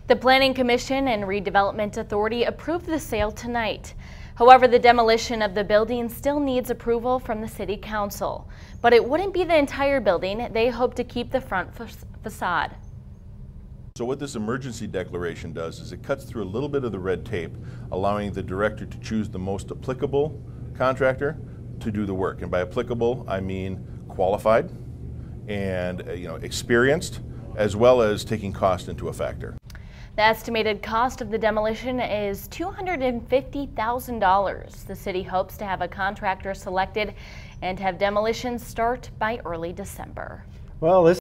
The Planning Commission and Redevelopment Authority approved the sale tonight. However, the demolition of the building still needs approval from the City Council. But it wouldn't be the entire building. They hope to keep the front facade. So what this emergency declaration does is it cuts through a little bit of the red tape, allowing the director to choose the most applicable contractor to do the work. And by applicable, I mean qualified and experienced, as well as taking cost into a factor. The estimated cost of the demolition is $250,000. The city hopes to have a contractor selected and have demolition start by early December. Well, this